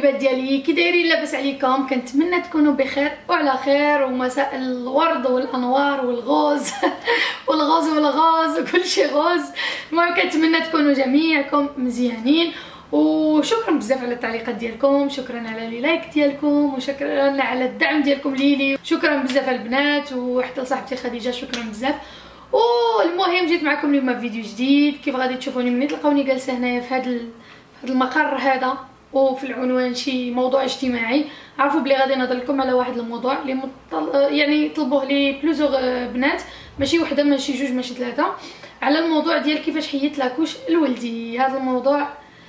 حبيبات ديالي، كي دايرين؟ لاباس عليكم؟ كنتمنى تكونوا بخير وعلى خير، ومساء الورد والانوار والغوز والغوز والغاز وكل شيء غوز. المهم كنتمنى تكونوا جميعكم مزيانين، وشكرا بزاف على التعليقات ديالكم، شكرا على لي لايك ديالكم، وشكرا على الدعم ديالكم ليلي، شكرا بزاف البنات، وحتى لصاحبتي خديجه شكرا بزاف. والمهم جيت معكم اليوم فيديو جديد. كيف غادي تشوفوني ملي تلقاوني جالسه هنايا في هذا المقر هذا، وفي العنوان شي موضوع اجتماعي، عرفوا بلي غادي نهضر لكم على واحد الموضوع اللي يعني طلبوه لي بلوزور بنات، ماشي وحده ماشي جوج ماشي ثلاثه، على الموضوع ديال كيفاش حيدت لاكوش لولدي. هذا الموضوع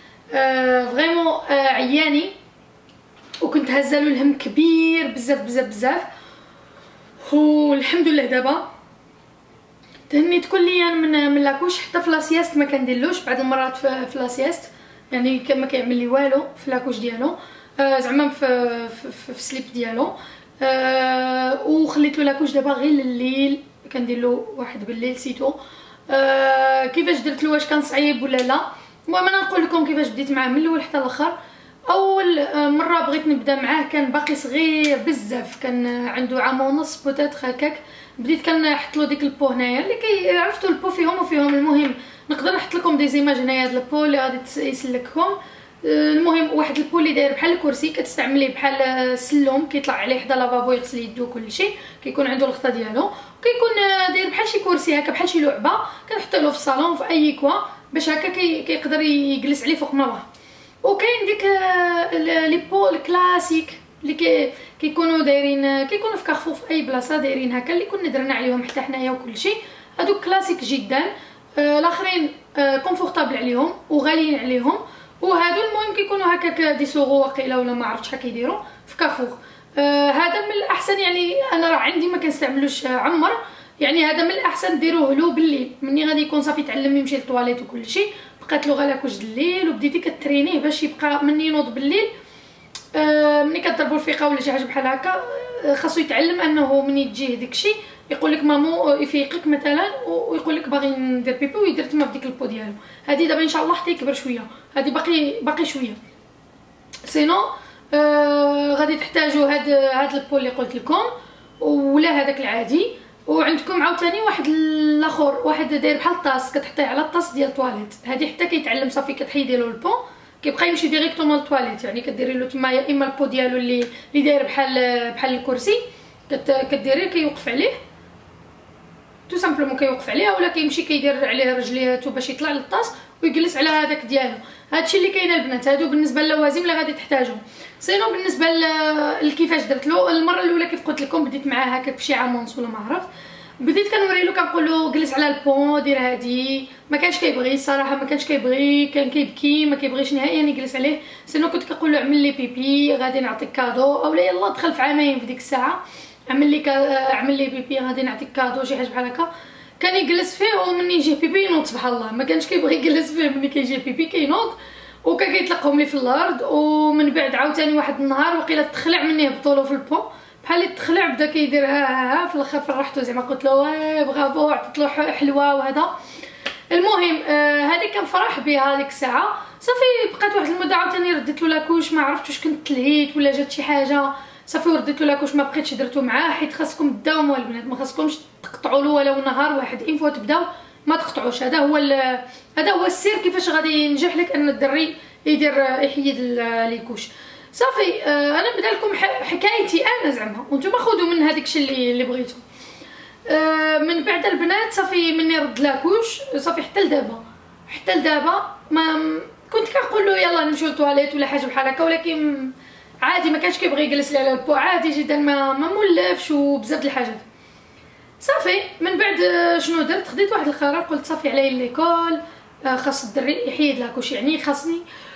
فريمون عياني، وكنت هازه له الهم كبير بزاف بزاف بزاف، والحمد لله دابا تهنيت كليا من لاكوش. حتى في لاسياست ما كنديرلوش بعض المرات في لاسياست، يعني ما كيعمل لي والو في لاكوش ديالو، زعما في السليب ديالو. وخليت له لاكوش دابا غير الليل، كندير له واحد بالليل سيتو. كيفاش درت له؟ واش كان صعيب ولا لا؟ المهم انا نقول لكم كيفاش بديت معاه من الاول حتى الاخر. اول مره بغيت نبدا معاه كان باقي صغير بزاف، كان عنده عام ونص بوتيتر هكاك. بديت كنحط له ديك البو هنايا اللي عرفتوا البو فيهم وفيهم. المهم نقدر نحط لكم دي زيماج هنايا، هاد البو اللي غادي يسلككم. المهم واحد البو اللي داير بحال الكرسي، كتستعمليه بحال السلوم، كيطلع عليه حدا لافابو يغسل يدو كلشي، كيكون عنده الغطا ديالو، كيكون داير بحال شي كرسي هكا، بحال شي لعبه، كنحط له في الصالون في اي كوا باش هكا كيقدر يجلس عليه فوق ما بغا. وكاين ديك لي بو الكلاسيك اللي كيكونوا دايرين، كيكونوا في كارفور في اي بلاصه دايرين هكا، اللي كنا درنا عليهم حتى حنايا وكلشي. هادوك كلاسيك جدا، الاخرين كومفورطابل عليهم وغاليين عليهم، وهادو المهم كيكونوا هكاك دي سوغو واقيلا ولا ما عرفتش هكا يديروا في كارفور. هذا من الاحسن، يعني انا راه عندي ما كنستعملوش عمر، يعني هذا من الاحسن ديروه له بالليل ملي غادي يكون صافي تعلم يمشي للطواليت وكلشي. بقات له غير لاكوش الليل، وبديتي كترينيه باش يبقى من ينوض بالليل، ملي كضربوا الفيقه ولا شي حاجه بحال هكا، خاصو يتعلم انه ملي تجيه داكشي يقول لك مامو يفيقك مثلا، ويقول لك باغي ندير بيبي، ويدير تما في ديك البو ديالو. هذه دابا ان شاء الله حتى يكبر شويه، هذه باقي شويه. سينو غادي تحتاجوا هاد البو اللي قلت لكم، ولا هذاك العادي. وعندكم عاوتاني واحد الاخر، واحد داير بحال الطاس، كتحطيه على الطاس ديال الطواليت، هذه حتى كيتعلم صافي كتحيدي له البو، كيبقى يمشي ديريكتومون للطواليت، يعني كديري له تما يا اما البو ديالو اللي داير بحال الكرسي، كديريه كيوقف عليه تو سامبلومون، كيوقف عليها، ولا كيمشي كيدير عليه رجليهاتو باش يطلع للطاس ويجلس على هذاك ديالو. هادشي اللي كاين البنات، هادو بالنسبه للوازم اللي غادي تحتاجوا. سينو بالنسبه لكيفاش درت له المره الاولى، كيف قلت لكم بديت معاه هكاك بشي عام ونص ولا ما عرفت، بديت كنوري له كنقول له جلس على البون دير هادي، ما كانش كيبغي الصراحه، ما كانش كيبغي، كان كيبكي، ما كيبغيش نهائيا يجلس عليه. سينو كنت كنقول له اعمل لي بيبي غادي نعطيك كادو، اولا يلا دخل في عامين في ديك الساعه، اعمل لي بيبي غادي نعطيك كادو، شي حاجه بحال هكا. كان يجلس فيه، ومني يجي بيبي ينوض سبحان الله، ما كانش كيبغي يجلس فيه، ملي كيجي بيبي كينوض، وكان كيطلقهم لي في الارض. ومن بعد عاوتاني واحد النهار وقيله تخلع مني، هبطوا له في البو بحال اللي تخلع، بدا كيدير ها في الاخر فرحته، زعما قلت له واه برافو، عطيت له حلوه وهذا. المهم هذه كان فرح بها ديك الساعه. صافي بقات واحد المده عاوتاني رديت له لاكوش، ما عرفتش واش كنت تلهيت ولا جات شي حاجه، صافي رديت له لاكوش، ما بقيتش درتو معاه، حيت خاصكم تداوموا البنات، ما خاصكمش تقطعوا له ولو نهار واحد، فوا تبداو ما تقطعوش. هذا هو السر كيفاش غادي ينجح لك ان الدري يحيد ليكوش. صافي انا نبدا لكم حكايتي انا زعما، وانتم خذوا من هذاك الشيء اللي بغيتو. من بعد البنات صافي مني رد لاكوش، صافي حتى لدابا ما كنت كنقول له يلا نمشيو للطواليت ولا حاجه بحال هكا، ولكن عادي ما كانش كيبغي يجلس لي على البو، عادي جدا، ما مولفش وبزاف د الحاجات. صافي من بعد شنو درت؟ خديت واحد القرار، قلت صافي عليا ليكول، خاص الدري يحيد لاكوش، يعني خاصني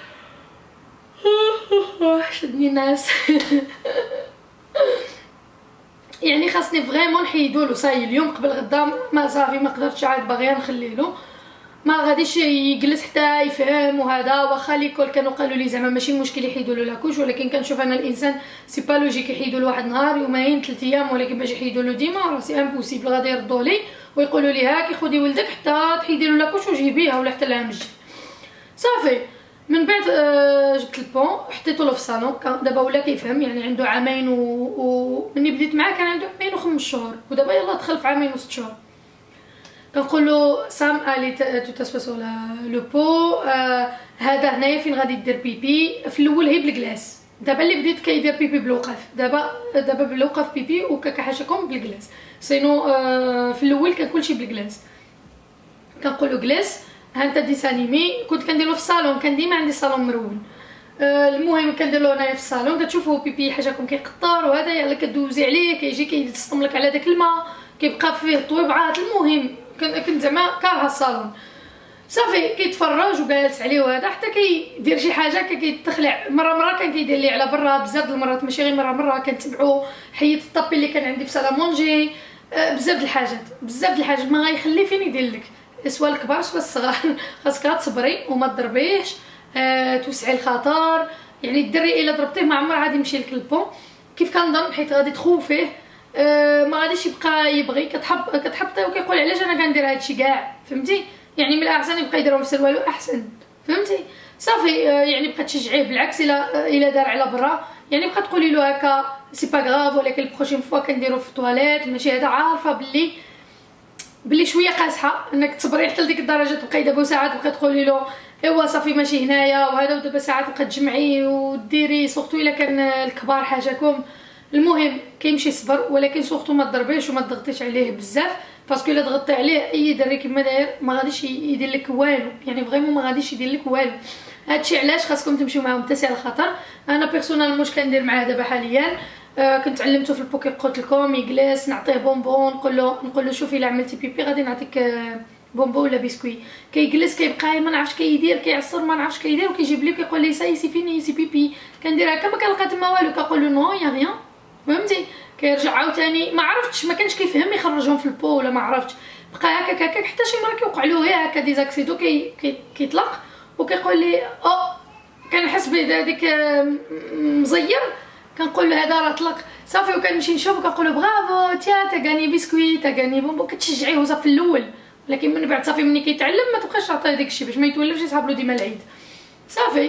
شدني الناس يعني خاصني فريمون نحيدولو صاي اليوم قبل غدا، ما صافي ما قدرتش عاد، باغيه نخليلو، ما غاديش يجلس حتى يفهم وهذا. واخا ليكول كانوا قالوا لي زعما ماشي مشكل يحيدوا له لاكوش، ولكن كنشوف انا الانسان سي با لوجيك يحيدوا له واحد نهار يومين 3 ايام، ولكن باش يحيدوا له ديما راه سي امبوسيبل. غادي يردوا لي ويقولوا لي هاكي خدي ولدك حتى تحيدي له لاكوش وجيبيها، ولا حتى العام الجاي. صافي من بعد جبت البون حطيته له في الصالون. دابا ولا كيفهم، يعني عنده عامين ملي بديت معاه كان عنده عامين و5 شهور، ودابا يلاه دخل في عامين و6 شهور. كنقول له سام الي تو تاسوا سو لو بو، هذا هنايا فين غادي دير بيبي. في الاول هي بالكلاس، دابا اللي بديت كيدير بيبي بالوقف، دابا بالوقف بيبي وكاكا حاشاكم بالكلاس. سينو في الاول كان كلشي بالكلاس. كنقول له كلاس، ها انت ديسانيمي. كنت كنديرو في الصالون، كان ديما عندي صالون مرون. المهم كندير له هنايا في الصالون، كتشوفوا بيبي حاجاكم كيقطر وهذا، يلا كدوزي عليه كيجي كيسطم لك على داك الماء، كيبقى فيه طويبعات. المهم كنت زعما كارهه الصالون. صافي كيتفرج وجالس عليه وهذا، حتى كيدير شي حاجه كيتخلع. مره كان كيدير لي على برا بزاف د المرات، ماشي غير مره كنتبعو. حيت الطابي اللي كان عندي في سالامونجي، بزاف د الحاجات ما غيخلي فين يدير لك، سوا الكبار سوا الصغار. خاصك تصبري وما تضربيش، توسعي الخطر. يعني الدري الا ضربتيه ما عمر غادي يمشي لك البون كيف كنظن، حيت غادي تخوفيه. ما غاديش يبقى يبغي. كتحبطي وكيقول علاش انا كندير هادشي كاع، فهمتي؟ يعني من الاحسن يبقى يديرهم في سروالو احسن، فهمتي؟ صافي يعني بقى تشجعيه. بالعكس الا دار على برا، يعني بقى تقولي له هكا سي با غاف، ولكن البروشين فوا كنديرو في الطواليت ماشي هذا. عارفه بلي شويه قاصحه انك تصبري حتى لديك الدرجه، تبقاي دابا ساعات تبقاي تقولي له ايوا صافي ماشي هنايا وهذا، ودابا ساعات تبقى تجمعي وديري، سورتو الا كان الكبار حاجاكم. المهم كيمشي صبر، ولكن سورتو ما تضربيش وما تضغطيش عليه بزاف، باسكو الا ضغطتي عليه اي دري كيما داير ما غاديش يدير لك والو، يعني فريمون ما غاديش يدير لك والو. هادشي علاش خاصكم تمشيو معاهم تسع الخطر. انا بيرسونال واش كندير معاه دابا حاليا، كنت علمته في البوكي، قلت لكم يجلس نعطيه بونبون، نقول له شوفي الا عملتي بيبي غادي نعطيك بونبون ولا بسكوي. كيجلس كيبقى ما نعرفش كيدير، كيعصر ما نعرفش كيدير، وكيجيب لي وكيقول لي ساي سي فيني سي بيبي. كندير هكا ما كنلقى تما والو، كنقول له نو يا ريان، فهمتي؟ كيرجع عاوتاني ما عرفتش، ما كانش كيفهم يخرجهم في البو ولا ما عرفتش، بقى هكا حتى شي مره كيوقع له غير هكا ديزاكسيدو كيطلق وكيقول لي كنحس بهذيك مزير، كنقول له هذا راه طلق. صافي وكنمشي نشوف كنقول له برافو تيا تا غاني بسكويت تا غاني بونبون، كتشجعيه صافي في الاول، ولكن من بعد صافي ملي كيتعلم ما تبقاش تعطيه داكشي باش ما يتولفش يصحاب له ديما العيد. صافي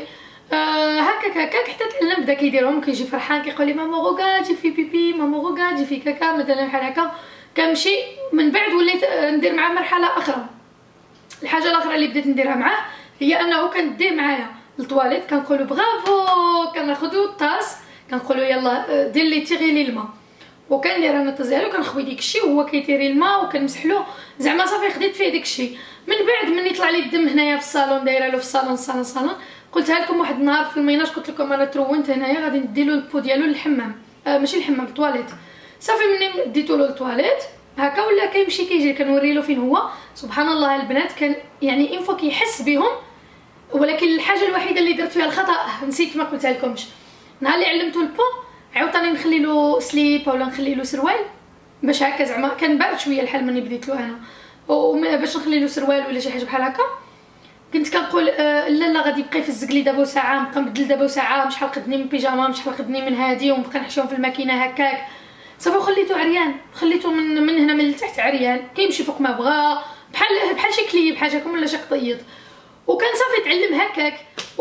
هكاك حتى تعلم، بدا كيديرهم كيجي فرحان كيقول لي ماما روغا جي في بيبي، ماما روغا جي في كاكا مثلا بحال هكا. كنمشي من بعد وليت ندير معاه مرحله اخرى. الحاجه الاخرى اللي بديت نديرها معاه هي انه كنديه معايا للطواليت، كنقولوا برافو، كناخذوا الطاس كنقولوا يلا دير لي تيغي لي الماء، وكندير انا الطاس ديالو كنخوي ديكشي وهو كيتيري الماء وكنمسح له زعما صافي خديت فيه داكشي. من بعد ملي طلع لي الدم هنايا في الصالون، دايره له في الصالون قلتها لكم واحد النهار في الميناج، قلت لكم انا ترونت هنايا غادي نديروا البو ديالو للحمام، ماشي الحمام الطواليت. صافي ملي ديتو له الطواليت هكا ولا كيمشي كيجي، كنوري له فين هو. سبحان الله البنات كان يعني اين فوا كيحس بهم. ولكن الحاجه الوحيده اللي درت فيها الخطا نسيت ما قلتها لكمش، نهار اللي علمته البو عاوتاني نخلي له سليب ولا نخلي له سروال باش هكا زعما كان بارد شويه الحال ملي بديت له انا، وباش نخلي له سروال ولا شي حاجه بحال هكا. كنت كنقول لا غادي يبقى يفزق لي دابا ساعه، نبقى نبدل دابا ساعه، شحال خدني من بيجاما شحال خدني من هادي، ونبقى نحشيهم في الماكينه هكاك. صافي خليته عريان، خليته من هنا من التحت عريان كيمشي فوق ما بغا، بحال شي كليب حاجاكم ولا شي قطيط. وكان صافي تعلم هكاك.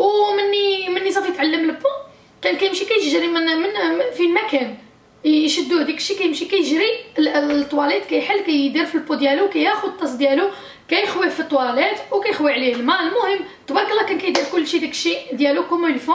ومني صافي تعلم البو كان كيمشي كيجري من فين ما كان يشدوه داكشي، كيمشي كيجري الطواليت، كيحل كيدير في البو ديالو، كياخذ الطاس ديالو كيخويه في الطواليت وكيخوي عليه الماء. المهم تبارك الله كان كيدير كلشي داكشي ديالو كوم يلفون.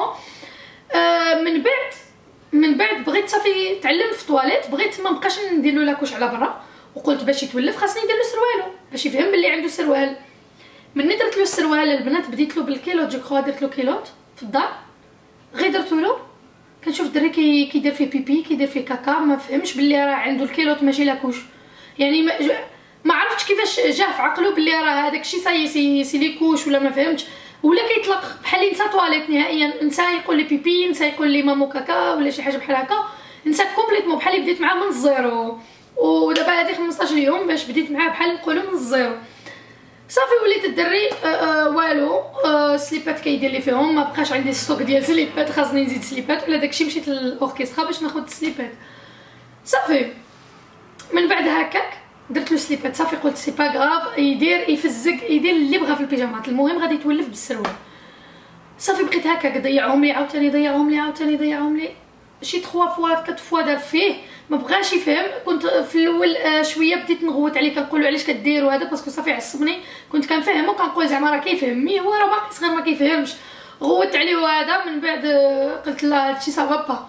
من بعد بغيت صافي تعلمت في الطواليت، بغيت ما نبقاش ندير له لاكوش على برا، وقلت باش يتولف خاصني ندير له سروالو باش يفهم بلي عنده سروال. مني درت له السروال البنات بديت له بالكيلوت، جو كخوا درت له كيلوت في الدار، غير درتو له كنشوف الدري كيدير فيه بيبي كيدير فيه كاكا، ما فهمش بلي راه عنده الكيلوت ماشي لاكوش. يعني ما عرفتش كيفاش جاه في عقله بلي راه هذاك الشيء سي لي كوش، ولا ما فهمتش، ولا كيطلق بحال نسى تواليت نهائيا، نسى يقول لي بيبي، نسى يقول لي مامو كاكا ولا شي حاجه بحال هكا، نسى كومبليتمون بحال بديت معاه من الزيرو. ودابا هذه 15 يوم باش بديت معاه بحال نقولوا من الزيرو. صافي وليت الدري والو سليبات كيدير لي فيهم، ما بقاش عندي ستوك ديال سليبات، خاصني نزيد سليبات، ولا داكشي مشيت للاوركسترا باش ناخذ سليبات. صافي من بعد هكاك درت له سليبات، صافي قلت سي با غاف، يدير يفزق يدير اللي بغا في البيجامات، المهم غادي يتولف بالسروال. صافي بقيت هكاك ضيعهم لي عاوتاني ضيعهم لي شي 3 فوا 4 فوا دار فيه ما بغاش يفهم. كنت في الاول شويه بديت نغوت عليه كنقول علاش كديروا هذا باسكو صافي عصبني. كنت كنفهمو كنقول زعما راه كيفهم مي هو راه باقي صغير ما كيفهمش. غوت عليه هذا من بعد قلت لا هادشي صافا با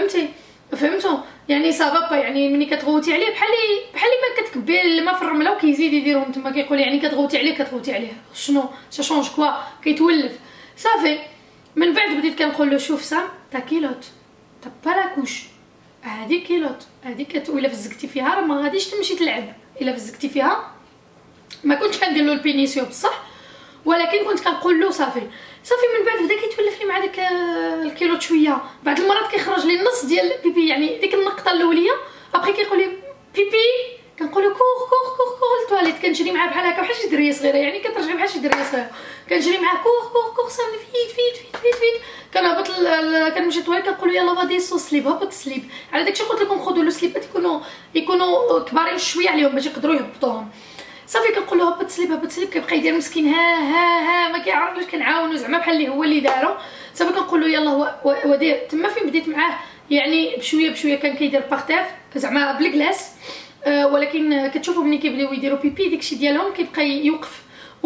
فهمتوا يعني صافا با يعني ملي كتغوتي عليه بحال ما كتكبي الماء في الرمله وكيزيد يديرهم تما كيقول يعني كتغوتي عليه شنو سا شونج كوا كيتولف صافي. من بعد بديت كنقول له شوف سام تا كيلوت تا بالاكوش هادي كيلوت هادي الا فزقتي فيها راه ما غاديش تمشي تلعب الا فزقتي فيها. ما كنتش كندير له البينيسيو بصح ولكن كنت كنقول له صافي من بعد بدا كيتولف لي مع داك الكيلوت شويه. بعض المرات كيخرج لي النص ديال بيبي يعني ديك النقطه الاوليه ابري كيقول لي بيبي كنقول له كور للطواليت. كنجري معاه بحال هكا بحال شي دريه صغيره يعني كترجعي بحال شي دريه صغيره كنجري معاه كور صافي فيت كنهبط كنمشي للطواليت كنقول له يلاه غادي سو سليب هبط السليب. على داكشي قلت لكم خذوا له سليبات يكونوا كبارين شويه عليهم باش يقدروا يهبطوهم. صافي كنقول له هبط سليب كيبقى يدير مسكين ها ما كيعرف واش كنعاونو زعما بحال اللي هو اللي دارو. صافي كنقول له يلاه ودير تما فين بديت معاه يعني بشويه كان كيدير بارتير زعما بالكلاس ولكن كتشوفوا ملي كيبداو يديروا بيبي داكشي ديالهم كيبقى يوقف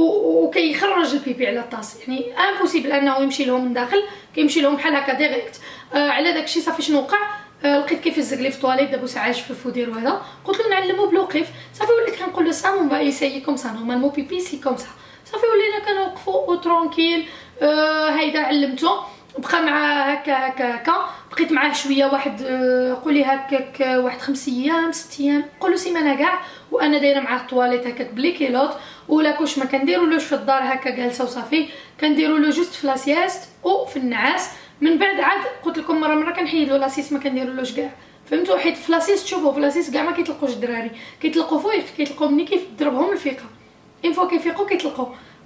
وكيخرج البيبي على الطاس يعني امبوسيبل انه يمشي لهم من داخل كيمشي لهم بحال هكا ديريكت. على داكشي صافي شنو وقع لقيت كيفزق لي في الطواليت دابا عايش في الفودير وهذا قلت له نعلمو بالوقف. صافي وليت كنقول له سام با يسيي كوم سا نورمالمون بيبي سي كوم سا. صافي ولينا كنوقفوا ترونكيل هيدا علمته بقى معاه هكا بقيت معاه شويه واحد قولي هكاك واحد 5 ايام 6 ايام قولوا سيمانه كاع وانا دايره معاه الطواليت هكاك بلي كيلوت ولا كوش ما كنديرولوش في الدار هكا جالسه وصافي كنديروا له جوست في لاسياست وفي النعاس. من بعد عاد قلت لكم مره كنحيد له لاسيس ما كنديرولوش كاع فهمتوا حيت في لاسيس تشوفوا في لاسيس كاع ما كيطلقوش الدراري كيطلقوا فوق كيطلقوا ملي كيضربهم الفيقه اين فوا كيفيقوا كيطلقوا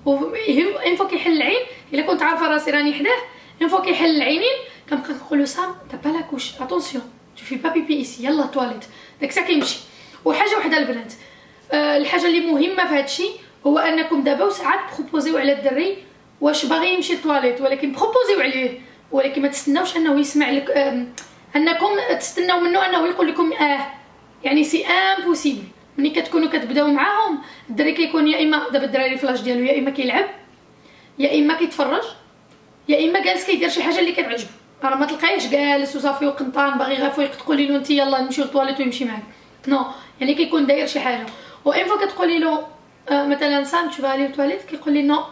اين فوا كيحل العين الا كنت عارفه راسي راني حداه اين فوا كيحل العينين كنبقى نقول له سام تا با لاكوش اتونسيون تو في با بيبي ايسي يلا طواليت داك الساعه كيمشي. وحاجه وحده البنات الحاجه اللي مهمه في هادشي هو انكم دابا وساعات بروبوزيو على الدري واش باغي يمشي للطواليت ولكن بروبوزيو عليه ولكن ما تستناوش انه يسمع لك انكم تستناو منه انه يقول لكم يعني سي امبوسيبل. ملي كتكونوا كتبداو معاهم الدري كيكون يا اما دابا الدراري فلاش ديالو يا اما كيلعب يا اما كيتفرج يا اما جالس كيدير شي حاجه اللي كتعجبو راه ما تلقايهش جالس وصافي وقنطان باغي غير فوق تقولي له انت يلا نمشيو للطواليت ويمشي معاك نو يعني كيكون داير شي حاجه. وان فوا كتقولي له مثلا سام تشوف عليه الطواليت كيقول لي نو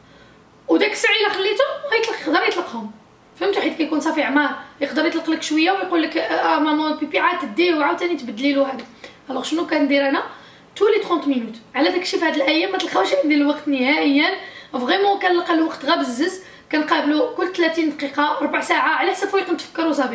وداك الساعه الا خليته يقدر يطلقهم فهمتوا حيت كيكون صافي عمار يقدر يطلق لك شويه ويقول لك ماما بيبي عاد تديه وعاوتاني تبدلي له هذا. الوغ شنو كندير انا تولي 30 مينوت على داكشي في هاد الايام ما تلقاوش عندي الوقت نهائيا فريمون كنلقى الوقت غا بزز كنقابلو كل 30 دقيقه ربع ساعه على حسب فين نتفكروا صافي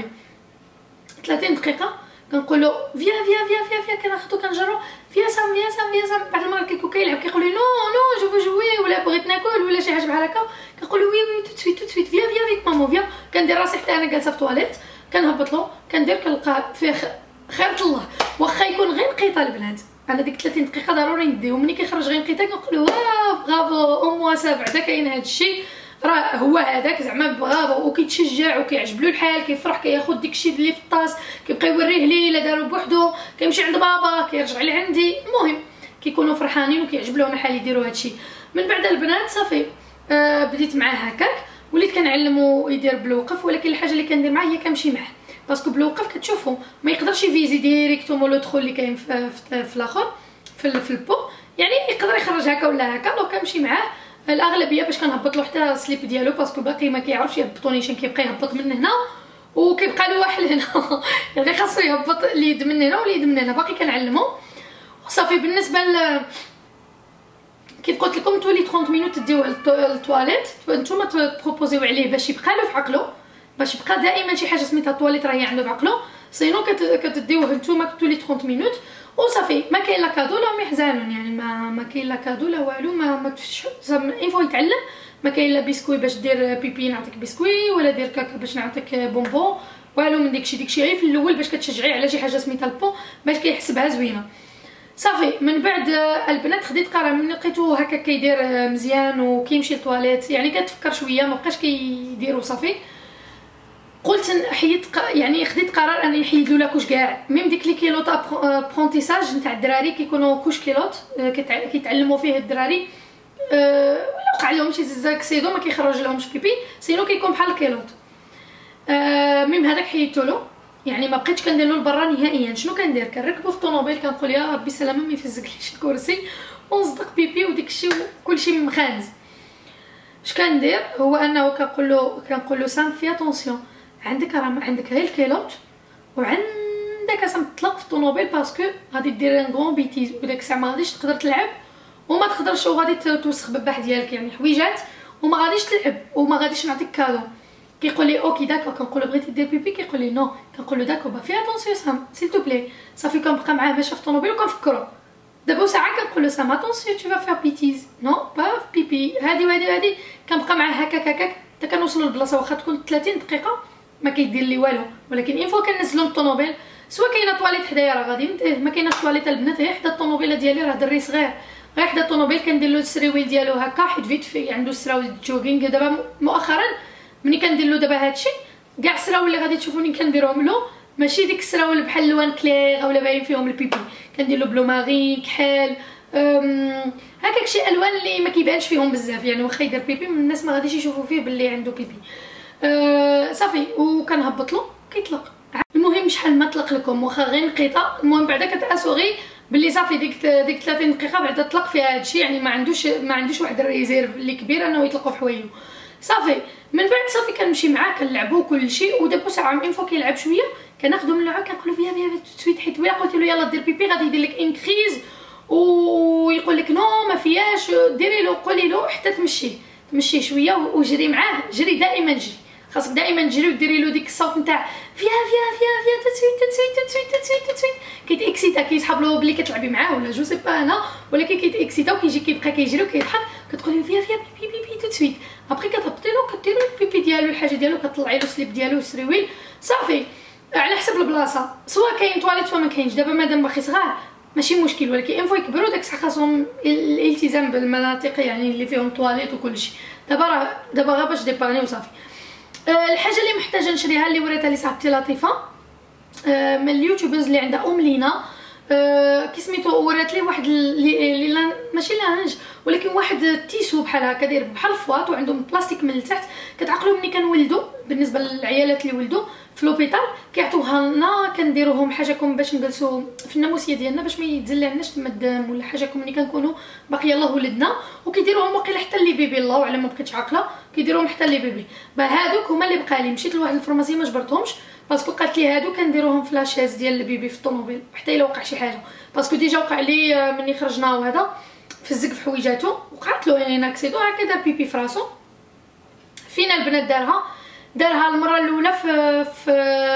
30 دقيقه كنقول له فيا كناخذو كنجرو فيا سام. بعد المره كيكون كيلعب كيقول لي نو جو فو جوي ولا بغيت ناكل ولا شي حاجه بحال هكا كنقول له وي تو سويت فيا فيك مامو فيا. كندير راسي حتى انا جالسه في الطواليت كنهبط له كندير كنلقى فيه خيرة الله واخا يكون غير نقيطه البنات انا ديك 30 دقيقه ضروري نديهم. ملي كيخرج غير نقيطه كنقول له برافو او موا سا بعدا كاين هذا الشيء راه هو هذاك زعما برافو وكيتشجع وكيعجب له الحال كيفرح كياخذ داكشي اللي في الطاس كيبقى يوريه لي الا دارو بوحدو كيمشي عند بابا كيرجع لعندي. المهم كيكونوا فرحانين وكيعجب لهم الحال يديروا هادشي. من بعد البنات صافي بديت معاه هكاك وليت كنعلمو يدير بالوقف ولكن الحاجه اللي كندير معاه هي كنمشي معاه باسكو بالوقف كتشوفوا ما يقدرش يفيزي ديريكتومون لو دخول اللي كاين في الاخر في البو يعني يقدر يخرج هكا ولا هكا. لو كنمشي معاه الاغلبيه باش كنهبط له حتى السليب ديالو باسكو باقي ما كيعرفش يهبطو نيشان كيبقى يهبط من هنا وكيبقى له واحد هنا يعني خاصو يهبط اليد من هنا واليد من هنا باقي كنعلمو وصافي. بالنسبه كيف قلت لكم تولي 30 مينوت تديوه للطواليت نتوما تبروبوزيو عليه باش يبقى له في عقلو باش يبقى دائما شي حاجه سميتها الطواليت راهي عنده في عقلو سينو كتديوه نتوما تولي 30 مينوت وصافي. ما كاين لا كادو لا يحزنون يعني ما كاين لا كادو لا والو ما تفشحوا اين فوا يتعلم ما كاين لا بسكوي باش دير بيبي نعطيك بسكوي ولا دير كاكا باش نعطيك بونبون والو من داكشي غير في الاول باش كتشجعيه على شي حاجه سميتها البون باش كيحسبها زوينه. صافي من بعد البنات خديت قرار من لقيتو هكا كيدير مزيان وكيمشي للطواليت، يعني كتفكر شويه ما بقاش كيديرو. صافي قلت حيدت يعني خديت قرار اني نحيد له لاكوش كاع، ميم ديك لي كيلوط ابرونتيساج نتاع الدراري كيكونوا كوش كيلوط كيتعلموا فيه الدراري، ولا وقع لهم شي زاكسيدو ما كيخرج لهمش بيبي، سينو كيكون بحال الكيلوط. ميم هذاك حيدتو له، يعني ما بقيتش كندير له لبرا نهائيا. شنو كندير؟ كنركبو في الطوموبيل كنقول يا ربي السلامه ما يفزكليش الكرسي ونصدق بيبي وديك الشيء كلشي مخانز. اش كندير هو انه كنقول له سام في اتونسيون، عندك راه عندك غير الكيلوط وعندك سام تطلق في الطوموبيل باسكو غادي دير ان غون بيتيز، وداك الساعه ما غاديش تقدر تلعب وما تقدرش وغادي توسخ بباح ديالك، يعني حويجات وما غاديش تلعب وما غاديش نعطيك كادو. كيقول لي اوكي داكو، كنقول له بغيتي دير بيبي، كيقول لي نو، كنقول له داكو في اتونسيون سام سيل تو بلي. صافي كنبقى معاه ماشي في الطوموبيل وكنفكرو دابا ساعه كنقول له سام اتونسيون تو فا فير بيتيز نو با بيبي هادي وهادي وهادي. كنبقى معاه هكاك حتى كنوصل للبلاصه واخا تكون 30 دقيقه ما كيدير لي والو، ولكن اين فوا كننزلو من الطوموبيل سوا كاينه طواليت حدايا راه غادي نديه، ما كايناش طواليت البنات غير حدا الطوموبيله ديالي، راه دري صغير غير حدا الطوموبيل كندير له السريويل ديالو هكا حيت فيت في عنده السراول الجوغينغ. دابا مؤخرا ملي كندير له دابا هادشي كاع السراول اللي غادي تشوفوني كنديرهم له ماشي ديك السراول بحال اللوان كلير اولا باين فيهم البيبي، كندير له بلو مارين كحل هكاك شي الوان اللي ما كيبانش فيهم بزاف، يعني واخا يدير بيبي الناس ما غاديش يشوفوا فيه باللي عنده بيبي. صافي وكنهبط له كيطلق. المهم شحال ما طلق لكم واخا غير نقيطه، المهم بعدا كتاسوغي باللي صافي ديك 30 دقيقه بعدا طلق فيها هادشي، يعني ما عندوش واحد الريزيرف اللي كبير انه يطلقوا في حوايجو. صافي من بعد صافي كنمشي معاه كنلعبوا كل شيء، ودابا ساعه من فوا كيلعب شويه كناخذو من اللعب كنقولوا فيها تسويت، حيت ولا قلت له يلا دير بيبي غادي يدير لك ان كريز ويقول لك نو ما فياش، ديري له قولي له حتى تمشيه شويه وجري معاه، جري دائما جري، خاصك دائما تجري وديري له ديك الصوت نتاع فيها تسويت كيتاكسيتا، كيسحب له بلي كتلعبي معاه ولا جو سي با انا، ولكن كيتاكسيتا وكيجي كيبقى كيجري وكيضحك، كتقولي فيها بيبي تسويت. ابري كتهبطي له كديري البيبي ديالو الحاجه ديالو، كطلعي له السليب ديالو والسريويل صافي على حسب البلاصه، سواء كاين طواليت سواء ما كاينش. دابا مادام باقي صغار ماشي مشكل، ولكن ان فوا يكبروا داك الساعه خاصهم الالتزام بالمناطق يعني اللي فيهم طواليت وكلشي. دابا غير باش ديباني وصافي. الحاجه اللي محتاجه نشريها اللي وريتها لي صاحبتي لطيفه من اليوتيوبرز اللي عندها لينا، كي سميتو ورات لي واحد اللي ماشي لانج ولكن واحد التيسو بحال هكا داير بحال الفواط وعندهم بلاستيك من التحت، كتعقلوا ملي كنولدوا بالنسبه للعيالات اللي ولدوا في لوبيتال كيعطوها لنا، كنديروهم حاجهكم باش نجلسوا في الناموسيه ديالنا باش ما يتزلعناش تما الدم ولا حاجهكم ملي كنكونوا باقي يلاه ولدنا، وكيديروهم واقيلا حتى اللي بيبي الله اعلم ما بقيتش عاقله كيديروهم حتى اللي بيبي. هادوك هما اللي بقى لي، مشيت لواحد الفرماسيه ما جبرتهمش باسكو قالت لي هادو كنديروهم في لاشيز ديال البيبي في الطوموبيل حتى الا وقع شي حاجه، باسكو ديجا وقع لي مني خرجنا وهذا فزق في حويجاتو وقعت له يعني ناكسيدو هكا دار بيبي في راسو. فينا البنات دارها المره الاولى في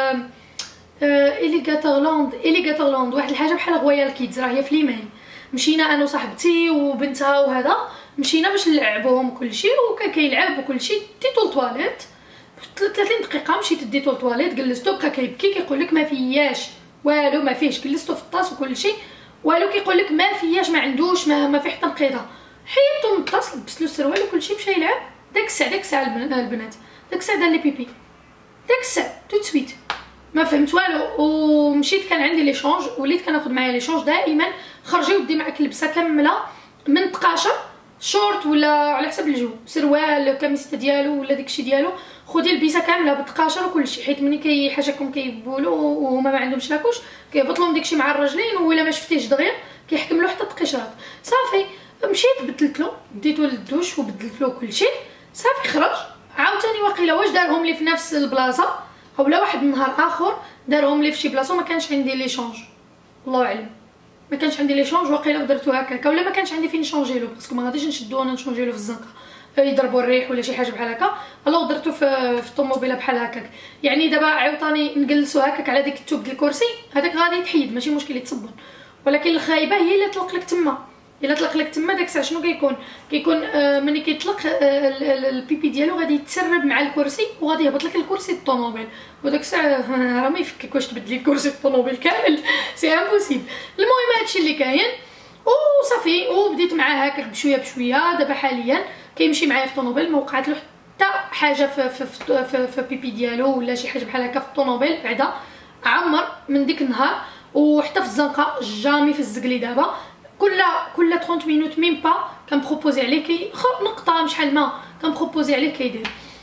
إليغاتورلاند واحد الحاجه بحال غويال كيدز، راه هي في ليمان. مشينا انا وصاحبتي وبنتها وهذا، مشينا باش نلعبوهم كلشي وكان كيلعب وكلشي. ديتو للطواليت 30 دقيقه، مشيت ديتو للطواليت جلستو بقى كيبكي كيقول لك ما فياش والو، ما فيهش، جلستو في الطاس وكلشي والو، كيقول لك ما فياش ما عندوش ما في حتى نقيضه. حيدتو من الطاس لبست له السروال وكلشي مشى يلعب. داك الساعه البنات داك الساعه دار لي بيبي، داك الساعه تو سويت ما فهمت والو. ومشيت كان عندي لي شونج، وليت كناخذ معايا لي شونج دائما. خرجي ودي معاك لبسه كامله من تقاشر شورت ولا على حسب الجو، سروال كميسه ديالو ولا داكشي ديالو، خدي البيسه كامله بالتقاشر وكلشي، حيت ملي كيحاجاكم كيبولوا وهما ما عندهمش لاكوش كيهبط لهم داكشي مع الرجلين، ولا ما شفتيش دغيا كيحكم له حتى التقشرات. صافي مشيت بدلت له، ديتو للدوش وبدلت له كلشي صافي. خرج عاوتاني واقيلا واش دارهم لي في نفس البلاصه اولا واحد النهار اخر دارهم لي في شي بلاصه، ما كانش عندي لي شونج الله اعلم، ما كانش عندي لي شونج واقيلا درتو هكاكا، ولا ما كانش عندي فين نشونجي له باسكو ما غاديش نشدو انا نشونجي له في الزنقه يضربوا الريح ولا شي حاجه بحال هكا. الله درتو في الطوموبيله بحال هكاك. يعني دابا عاوتاني نجلسو هكاك على ديك التوب ديال الكرسي هذاك غادي يتحيد ماشي مشكل يتصبن، ولكن الخايبه هي اللي طلق لك تما الا طلق لك تما داك الساعه شنو كيكون ملي كيطلق البيبي ديالو غادي يتسرب مع الكرسي وغادي يهبط لك الكرسي الطوموبيل، وداك الساعه راه ما يفكك واش تبدلي الكرسي الطوموبيل كامل، سي امبوسيبل. المهم هادشي اللي كاين وصافي، وبديت معاه هكاك بشويه بشويه. دابا حاليا كيمشي معايا في الطوموبيل، ما وقعت له حتى حاجه في بيبي ديالو ولا شي حاجه بحال هكا في الطوموبيل بعدا عمر من ديك النهار. وحتى في الزنقه جامي في الزقلي دابا كل 30 مينوت ميم با كنبروبوزي عليه نقطه شحال ما كنبروبوزي عليه كيدير.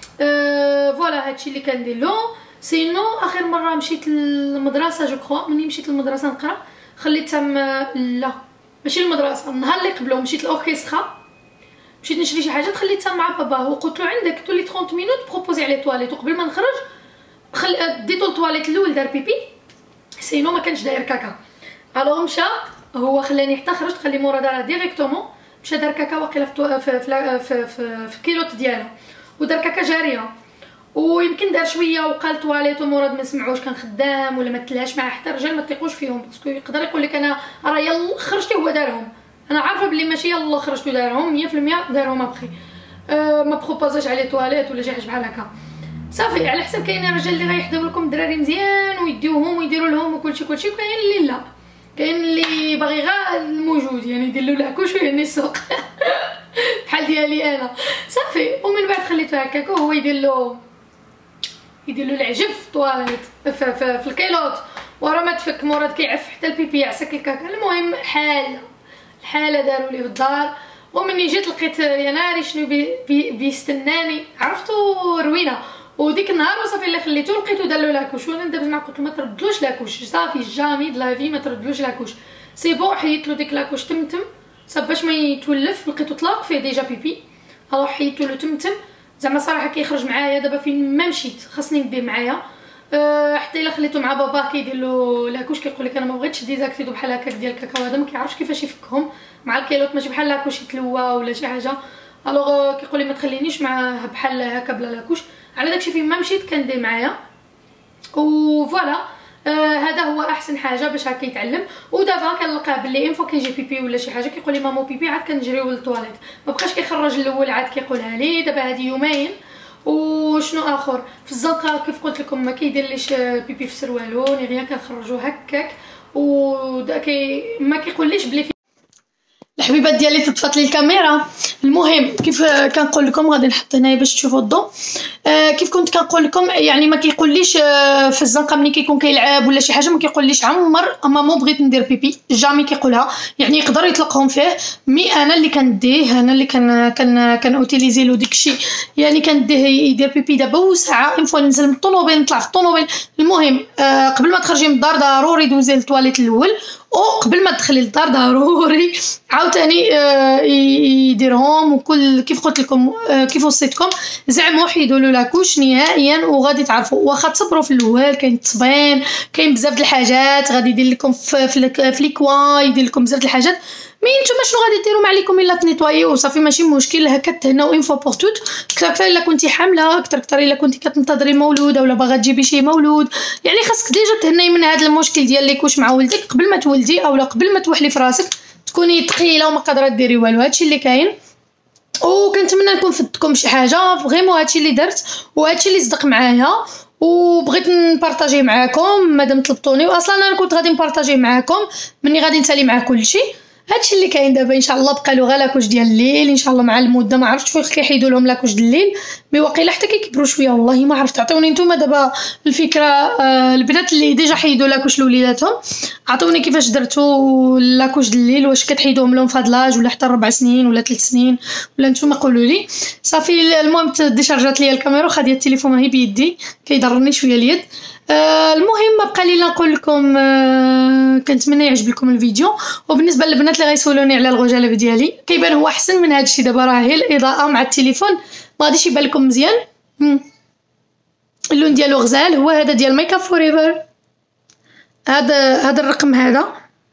فوالا هادشي اللي كندير له. سينو اخر مره مشيت للمدرسه جو كرو، ملي مشيت للمدرسه نقرا خليت لا ماشي المدرسه، النهار اللي قبله مشيت للاوركسترا، مشيت نشري شي حاجه خليتها مع باباه وقلت له عندك تولي 30 مينوت بروبوزي عليه طواليت، وقبل ما نخرج ديتو الطواليت الاول دار بيبي، سينو ما كانش داير كاكا. الوغ مشى هو خلاني حتى خرجت، خلي مورا دارها ديريكتومون، مشى دار كاكا واقيلا في الكيلوط ديالو، ودار كاكا جاريه، ويمكن دار شويه وقال تواليت ومراد ما سمعوش كان خدام ولا ما تلاش مع حتى الرجال ما تيقوش فيهم، باسكو يقدر يقول لك انا راه يلا خرجتي هو دارهم، انا عارفه بلي ماشي يلا خرجتو دارهم 100% دارهم ابخي. ما بروبوزاش عليه تواليت ولا شي حاجه بحال هكا. صافي على حسب كاين الرجال اللي غيحضروا لكم الدراري مزيان ويديوهم ويديروا لهم وكلشي وكاين اللي لا، كاين اللي باغي غير الموجود يعني يدير له لاكوش ويهني السوق بحال ديالي انا. صافي ومن بعد خليته هكاك وهو يدير له العجب في الطواليت في الكيلوط، وراه ما تفك مراد كيعف حتى البيبي يعسك الكاكا. المهم الحاله داروا لي في الدار، ومني جيت لقيت يا ناري شنو بيستناني، عرفتو روينه. وديك النهار وصافي اللي خليته لقيتو دار له لاكوش، وانا دابا ما قلت له ما تردلوش لاكوش، صافي جامي د لافي ما تردلوش لاكوش، سي بون. حيت له ديك لاكوش تمتم صافي باش ما يتولف، لقيتو طلاق فيه ديجا بيبي، الوغ حيدتو له تمتم. زعما صراحه كيخرج معايا دابا فين ما مشيت خاصني ندير معايا. حتى الا خليته مع باباه كيدير له لاكوش كيقول لك انا ما بغيتش ديزاكتيفو بحال هكاك ديال الكاكاو، هذا ما كيعرفش كيفاش يفكهم مع الكيلوط، ماشي بحال لاكوش يتلوى ولا شي حاجه. الوغ كيقول لي ما تخلينيش معاه بحال هكا بلا لاكوش، على داكشي فين ما مشيت كندير معايا. وفوالا هذا هو احسن حاجه باش هكا يتعلم. ودابا كنلقاه بلي انفو كيجي بيبي ولا شي حاجه كيقول لي مامو بيبي، عاد كنجريو للطواليت، ما بقاش كيخرج الاول عاد كيقولها لي. دابا هادي يومين. وشنو اخر في الزنقه كيف قلت لكم ما كيديرليش بيبي في سروالو ني غير كنخرجو هكاك، ما كيقوليش بلي الحبيبات ديالي طفات لي الكاميرا. المهم كيف كنقول لكم غادي نحط هنايا باش تشوفوا الضوء. كيف كنت كنقول لكم يعني ما كيقوليش في الزنقه ملي كيكون كيلعب ولا شي حاجه ما كيقوليش عمر مامو بغيت ندير بيبي، جامي كيقولها. يعني يقدر يطلقهم فيه، مي انا اللي كنديه، انا اللي كان اوتيليزي له داكشي، يعني كنديه يدير بيبي دابا وساعه انفو ننزل من الطوموبيل نطلع في الطوموبيل. المهم قبل ما تخرجي من الدار ضروري دوزي للطواليت الاول، وقبل ما تدخلي للدار ضروري عاوتاني يديرهم. وكل كيف قلت لكم كيف وصيتكم زعموا حيدوا له لاكوش نهائيا، وغادي تعرفوا واخا تصبروا في الاول. كاين التصبين، كاين بزاف د الحاجات غادي يدير لكم في لي كوا، يدير لكم بزاف د الحاجات. مي نتوما شنو غادي ديروا ما عليكم الا تنيطوايو وصافي، ماشي مشكل هكا تهناو اون فوا بور توت. كثر الا كنتي حامله، كثر الا كنتي كتنتظري مولود ولا باغا تجيبي شي مولود، يعني خاصك ديجا تهناي من هذا المشكل ديال ليكوش مع ولدك قبل ما تولدي، اولا قبل ما توحلي في راسك تكوني ثقيله وما قادره ديري والو. هادشي اللي كاين، وكنتمنى نكون فدتكم شي حاجه فريمون. هادشي اللي درت وهادشي اللي صدق معايا، وبغيت نبارطاجي معاكم مادام طلبتوني، واصلا انا كنت غادي نبارطاجي معاكم مني غادي نسالي مع كلشي. هادشي اللي كاين دابا ان شاء الله. بقى له غير لاكوش ديال الليل ان شاء الله مع المده، ما عرفتش واش كيحيدوا لهم لاكوش ديال الليل، مي واقيلا حتى كيكبروا شويه والله ما عرفت. عطوني نتوما دابا الفكره، البنات اللي ديجا حيدوا لاكوش لوليداتهم، عطوني كيفاش درتوا لاكوش ديال الليل، واش كتحيدوهم لهم في هاد لاج ولا حتى 4 سنين ولا 3 سنين ولا نتوما قولوا لي. صافي المهم ديشارجات ليا الكاميرا وخا ديال التليفون ماهي بيدي كيضرني شويه اليد. المهم ما بقى لي نقول لكم، كنتمنى يعجب لكم الفيديو. وبالنسبه للبنات اللي غيسولوني على الغجاله ديالي كيبان هو احسن من هادشي دابا، راه هي الاضاءه مع التليفون ما غاديش يبان لكم مزيان. اللون ديالو غزال، هو هذا ديال ميك اب فوريفر، هذا الرقم هذا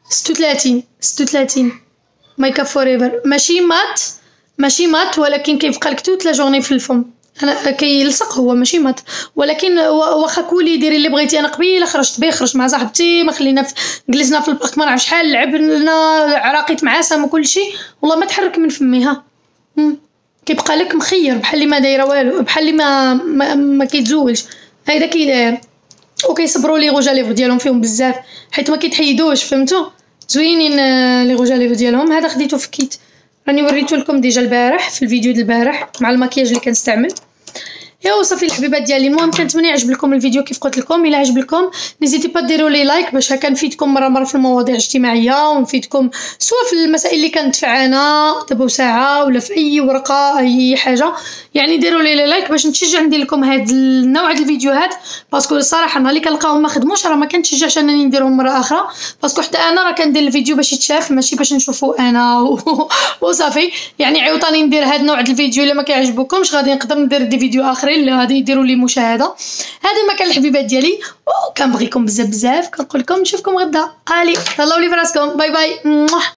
36 ميك اب فوريفر، ماشي مات ولكن كيبقى لك توت لا جورني في الفم. انا كيلصق هو ماشي مات، ولكن واخا كولي ديري اللي بغيتي. انا قبيله خرجت به، خرجت مع صاحبتي، ما خلينا جلسنا في البارك ما نعرف شحال، لعبنا، عراقيت مع سام وكل شيء، والله ما تحرك من فميها. كيبقى لك مخير بحال اللي ما دايره والو، بحال اللي ما كيتزولش. هيدا كي داير. وكيصبروا لي غوجا ليفر ديالهم فيهم بزاف حيت ما كيتحيدوش، فهمتوا؟ زوينين لي غوجا ليفر ديالهم. هذا خديته في كيت، راني وريته لكم ديجا البارح في الفيديو ديال البارح مع المكياج اللي كنستعمل. ايوا صافي الحبيبات ديالي، المهم كنتمنى يعجب لكم الفيديو كيف قلت لكم. الا عجب لكم نزيدي با ديروا لي لايك باش هكا نفيدكم مره في المواضيع الاجتماعيه، ونفيدكم سواء في المسائل اللي كندفع انا دابا ساعه ولا في اي ورقه اي حاجه. يعني ديروا لي لايك باش نتشجع ندير لكم هاد النوع ديال الفيديوهات، باسكو الصراحه نهار اللي كنلقاهم ما خدموش راه ما كنتشجعش انني نديرهم مره اخرى، باسكو حتى انا راه كندير الفيديو باش يتشاف ماشي باش نشوفوا انا وصافي. يعني عيوطاني ندير هاد النوع ديال الفيديو الا ما كيعجبكمش غادي نقدر ندير دي فيديو اخرين اللي غادي يديروا لي مشاهده. هذا ما كان الحبيبات ديالي، وكنبغيكم بزاف كنقول لكم نشوفكم غدا. علي تهلاو لي فراسكم، باي باي.